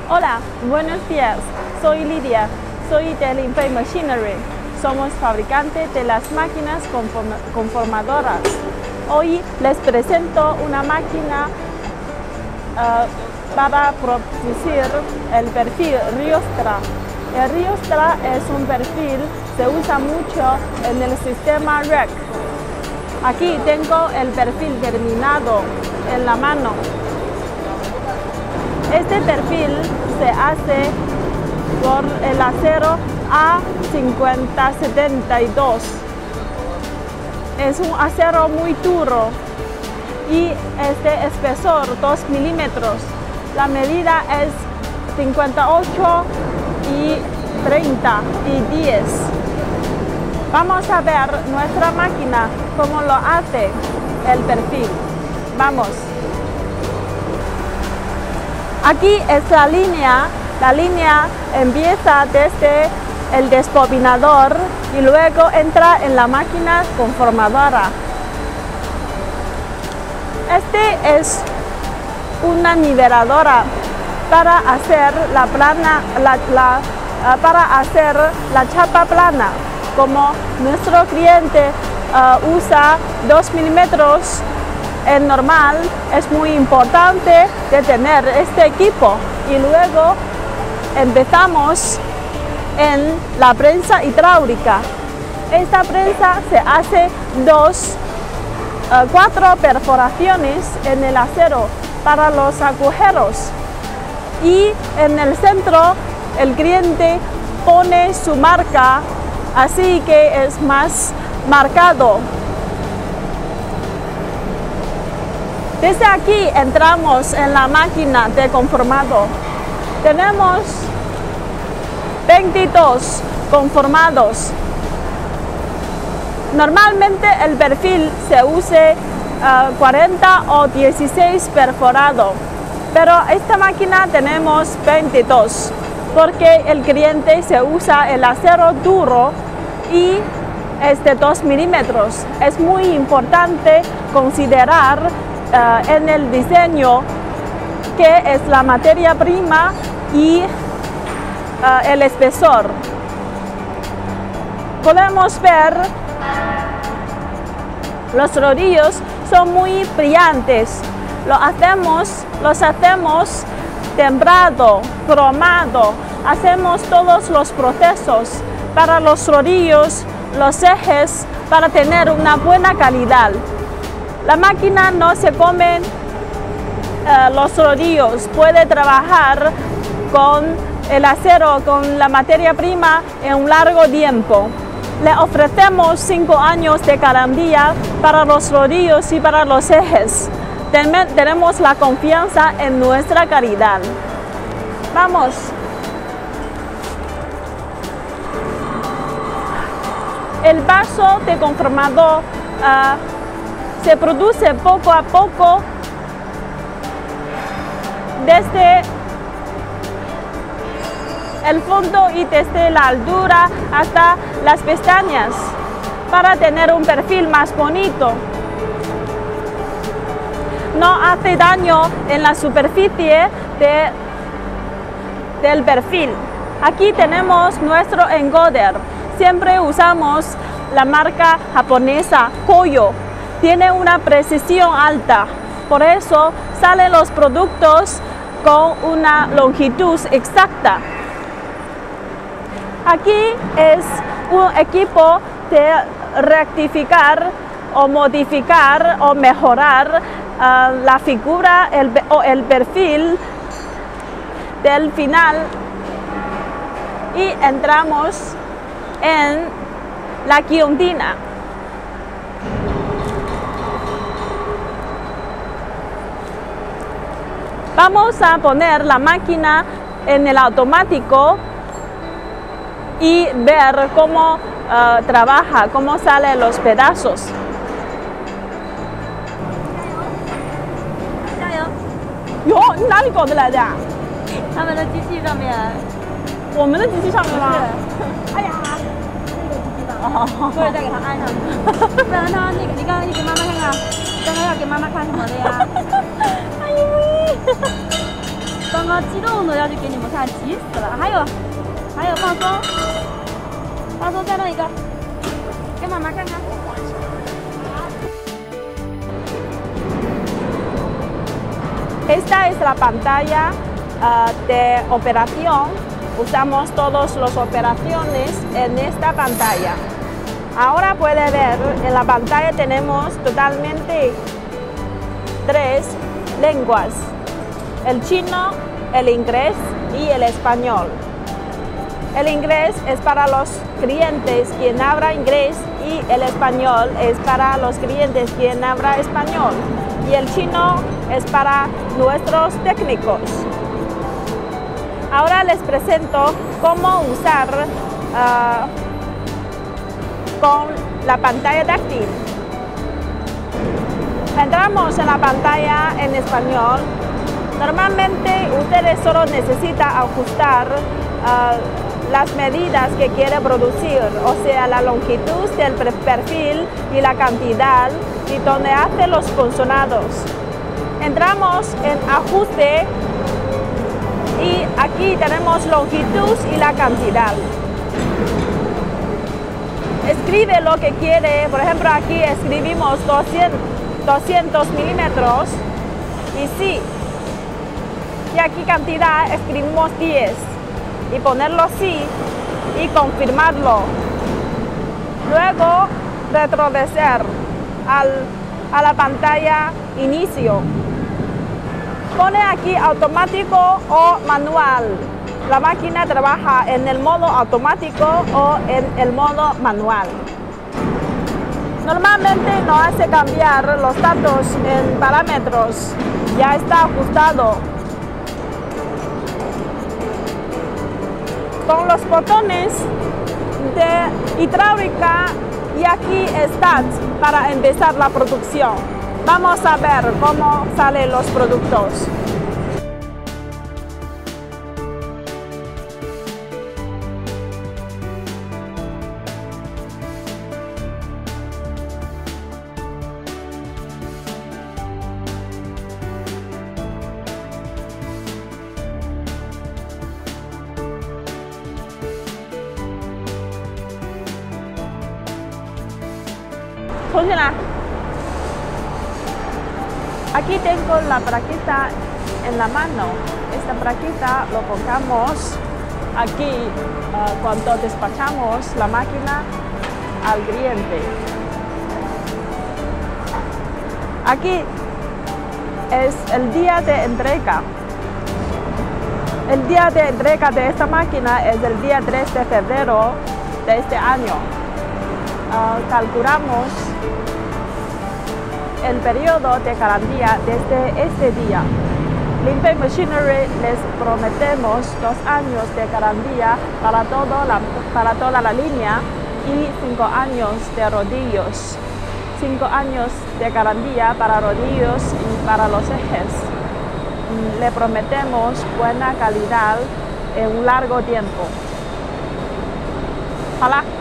Hola, buenos días. Soy Lidia. Soy de Linfei Machinery. Somos fabricantes de las máquinas conformadoras. Hoy les presento una máquina para producir el perfil Ryostra. El Ryostra es un perfil que se usa mucho en el sistema REC. Aquí tengo el perfil terminado en la mano. Este perfil se hace por el acero A5072. Es un acero muy duro y es de espesor 2 milímetros. La medida es 58 y 30 y 10. Vamos a ver nuestra máquina cómo lo hace el perfil. Vamos. Aquí es la línea empieza desde el desbobinador y luego entra en la máquina conformadora. Este es una niveladora para hacer la chapa plana. Como nuestro cliente usa 2 milímetros en normal, es muy importante de tener este equipo. Y luego empezamos en la prensa hidráulica. Esta prensa se hace 4 perforaciones en el acero para los agujeros. Y en el centro el cliente pone su marca, así que es más marcado. Desde aquí entramos en la máquina de conformado. Tenemos 22 conformados. Normalmente el perfil se use 40 o 16 perforado, pero esta máquina tenemos 22 porque el cliente se usa el acero duro y es de 2 milímetros. Es muy importante considerar en el diseño que es la materia prima y el espesor. Podemos ver los rodillos son muy brillantes. Los hacemos templado, cromado. Hacemos todos los procesos para los rodillos, los ejes, para tener una buena calidad. La máquina no se come los rodillos, puede trabajar con el acero, con la materia prima en un largo tiempo. Le ofrecemos 5 años de garantía para los rodillos y para los ejes. Tenemos la confianza en nuestra calidad. Vamos. El vaso de conformado se produce poco a poco desde el fondo y desde la altura hasta las pestañas para tener un perfil más bonito. No hace daño en la superficie del perfil. Aquí tenemos nuestro encoder. Siempre usamos la marca japonesa Koyo. Tiene una precisión alta, por eso salen los productos con una longitud exacta. Aquí es un equipo de rectificar o modificar o mejorar la figura o el perfil del final y entramos en la guillotina. Vamos a poner la máquina en el automático y ver cómo trabaja, cómo salen los pedazos. ¡Yo! 你哪里搞的来的？ 他们的机器上面。 我们的机器上面吗？ 哎呀，这个机器吧，或者再给它安上去，不然它那个你刚刚你给妈妈看看，刚刚要给妈妈看什么的呀？哎呦喂！ 刚刚激动的要去给你们看，急死了。还有放松，放松再弄一个，给妈妈看看。 Esta es la pantalla de operación. Usamos todas las operaciones en esta pantalla. Ahora puede ver, en la pantalla tenemos totalmente 3 lenguas: el chino, el inglés y el español. El inglés es para los clientes quien habla inglés y el español es para los clientes quien habla español. Y el chino es para nuestros técnicos. Ahora les presento cómo usar con la pantalla táctil. Entramos en la pantalla en español. Normalmente ustedes solo necesitan ajustar las medidas que quiere producir, o sea, la longitud del perfil y la cantidad, y donde hace los funcionados. Entramos en ajuste y aquí tenemos longitud y la cantidad. Escribe lo que quiere, por ejemplo aquí escribimos 200 milímetros y sí, y aquí cantidad escribimos 10 y ponerlo sí y confirmarlo. Luego retroceder a la pantalla inicio. Pone aquí automático o manual. La máquina trabaja en el modo automático o en el modo manual. Normalmente no hace cambiar los datos en parámetros, ya está ajustado. Con los botones de hidráulica y aquí Start para empezar la producción. Vamos a ver cómo salen los productos. Aquí tengo la braqueta en la mano. Esta braqueta lo pongamos aquí cuando despachamos la máquina al cliente. Aquí es el día de entrega. El día de entrega de esta máquina es el día 3 de febrero de este año. Calculamos el periodo de garantía desde este día. Limpei Machinery les prometemos 2 años de garantía para toda la línea y 5 años de rodillos. 5 años de garantía para rodillos y para los ejes. Le prometemos buena calidad en un largo tiempo. 好啦。